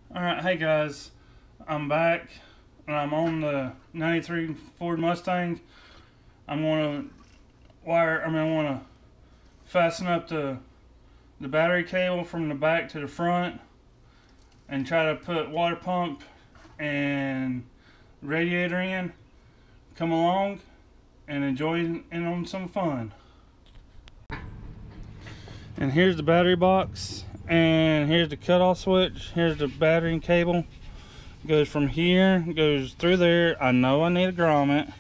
Alright, hey guys, I'm back and I'm on the 93 Ford Mustang. I'm gonna I wanna fasten up the battery cable from the back to the front and try to put water pump and radiator in. Come along and enjoy in on some fun. And here's the battery box, and here's the cutoff switch. Here's the battery and cable. Goes from here, goes through there. I know I need a grommet,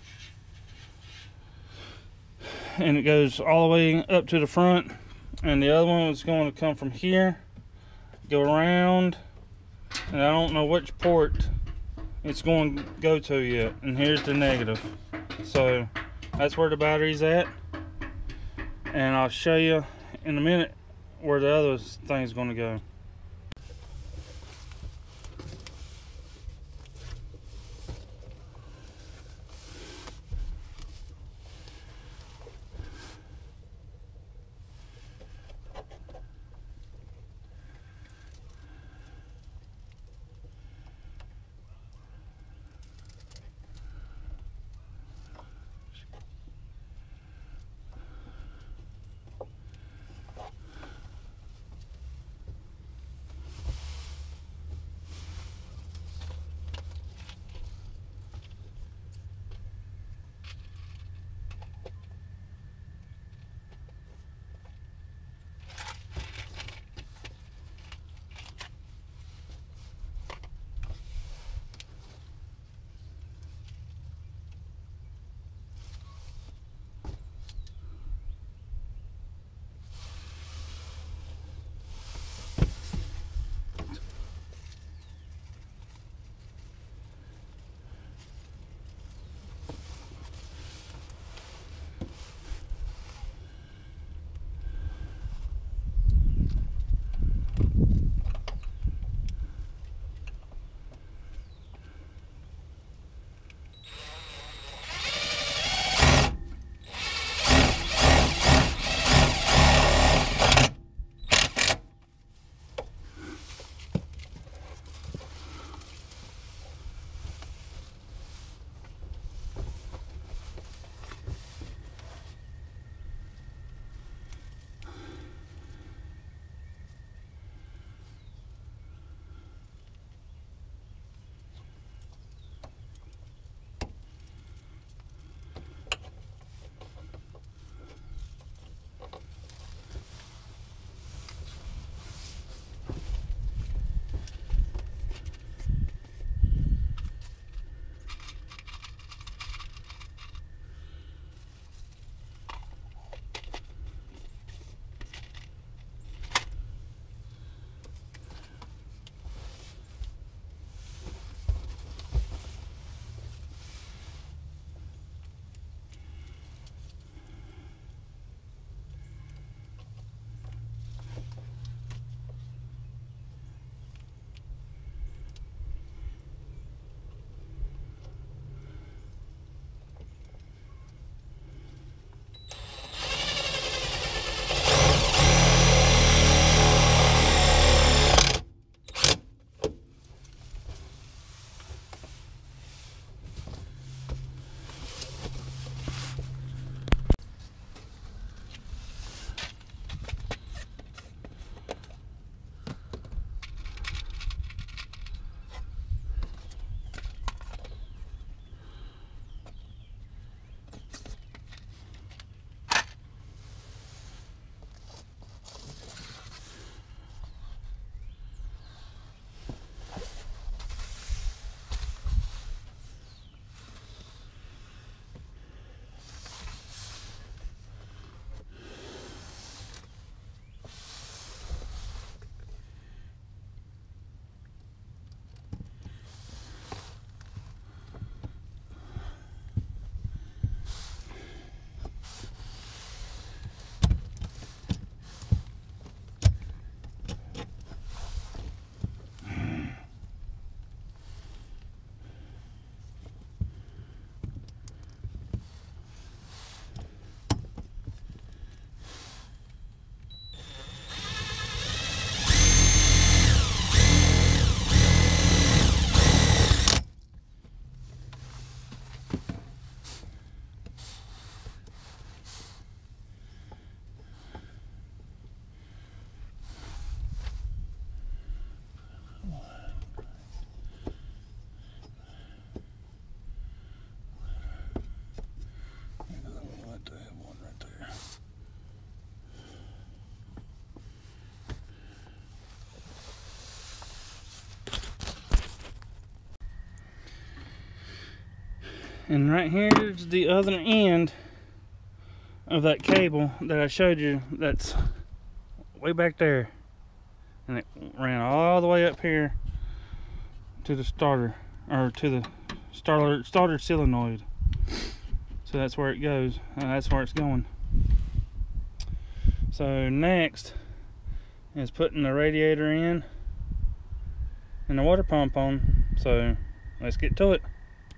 and it goes all the way up to the front. And the other one is going to come from here, go around, and I don't know which port it's going to go to yet. And here's the negative. So that's where the battery's at, and I'll show you in a minute where the other thing's going to go. And right here's the other end of that cable that I showed you. That's way back there, and it ran all the way up here to the starter, or to the starter solenoid. So that's where it goes, and that's where it's going. So next is putting the radiator in and the water pump on. So let's get to it.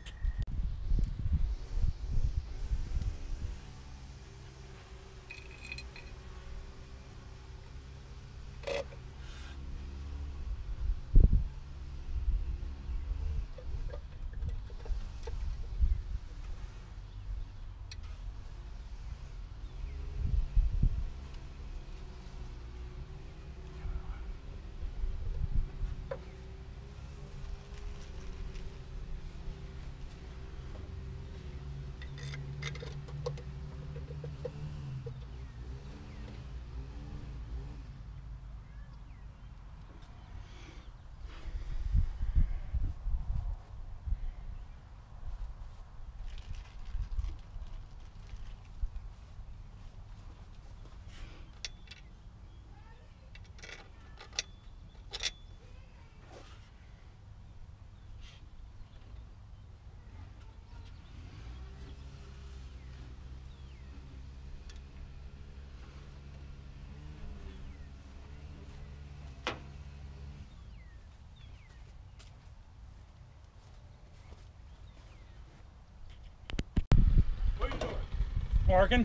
Working.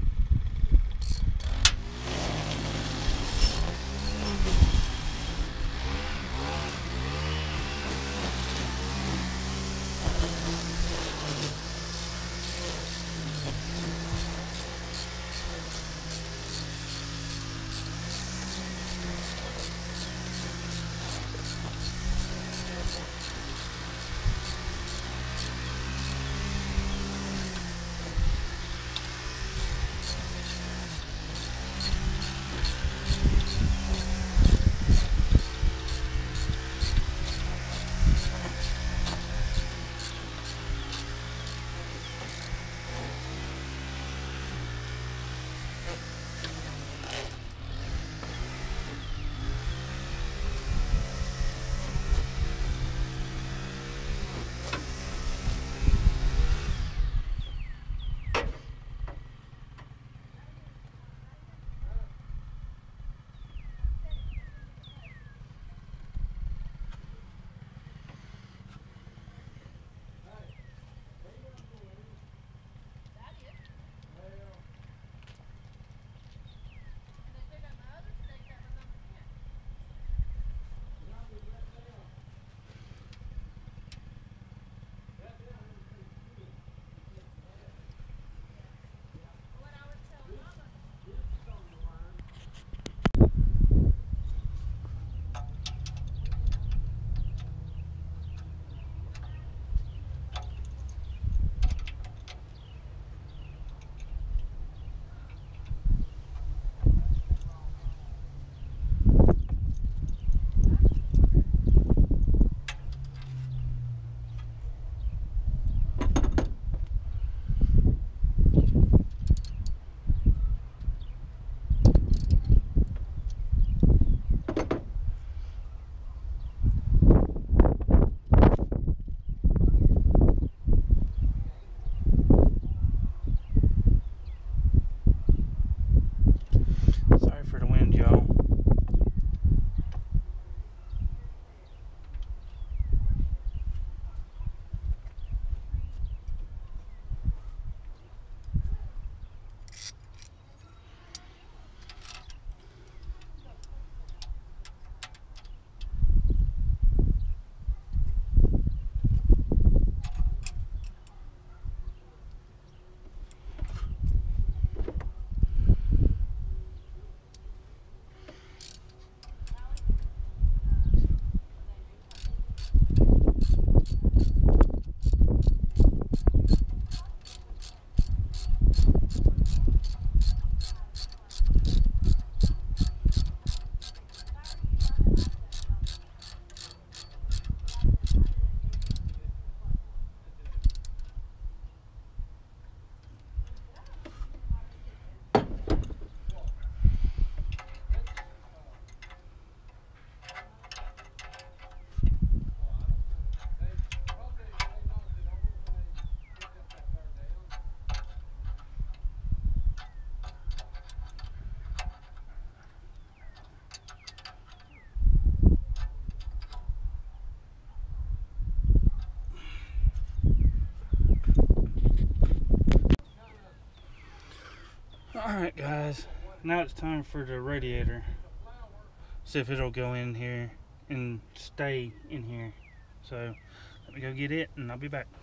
Alright guys, now it's time for the radiator. See if it'll go in here and stay in here. So let me go get it and I'll be back.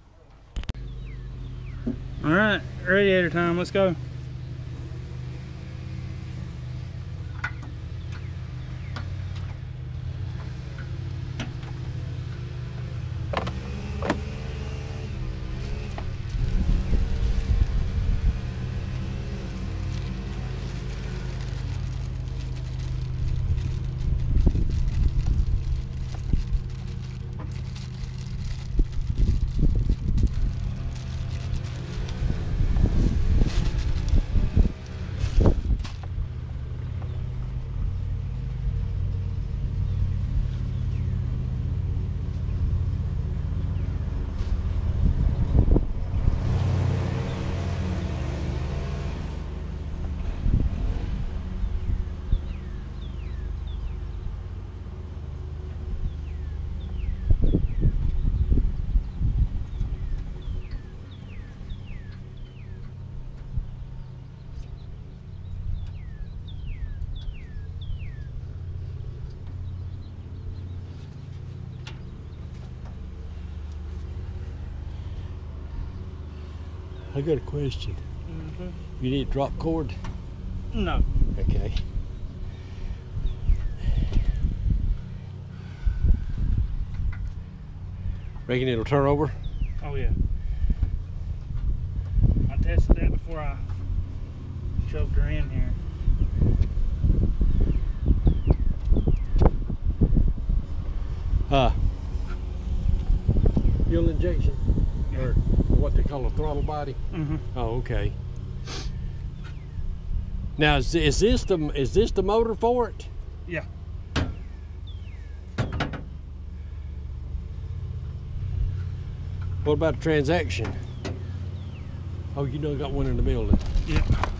Alright, radiator time, let's go. I got a question. You need a drop cord? No. Okay. Reckon it'll turn over? Oh yeah. I tested that before I shoved her in here. Fuel injection? Or what they call a throttle body? Mm-hmm. Oh, okay. Now, is this the motor for it? Yeah. What about a transaction? Oh, you know, got one in the building. Yeah.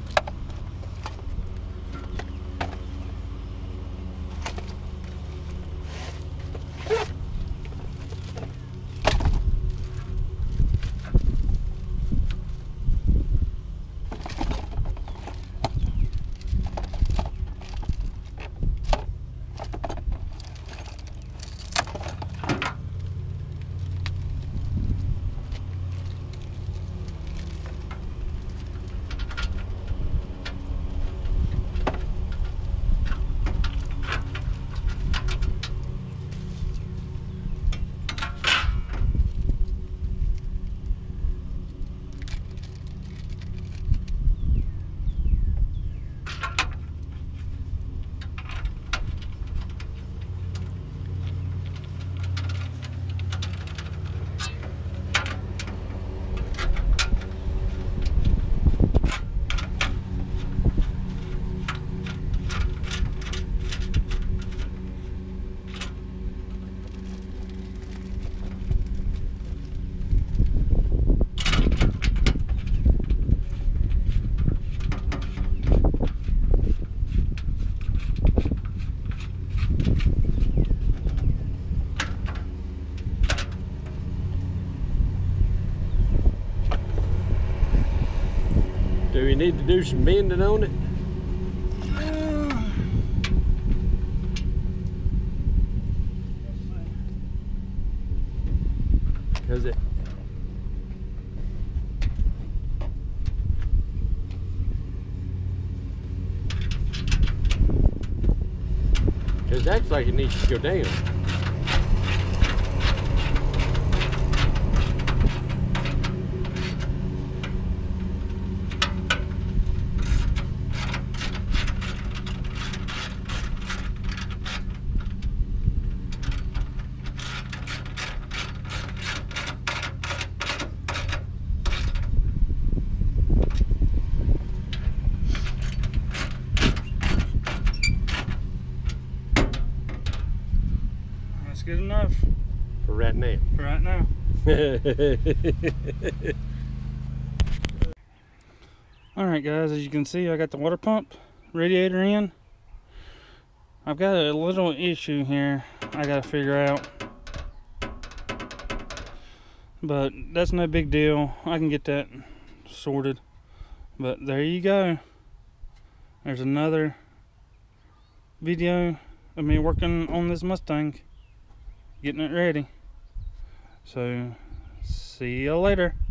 Do we need to do some bending on it? Cause it acts like it needs to go down. That's good enough. For right now. For right now. Alright guys, as you can see, I got the water pump radiator in. I've got a little issue here I gotta figure out. But that's no big deal. I can get that sorted. But there you go. there's another video of me working on this Mustang, getting it ready. So see you later.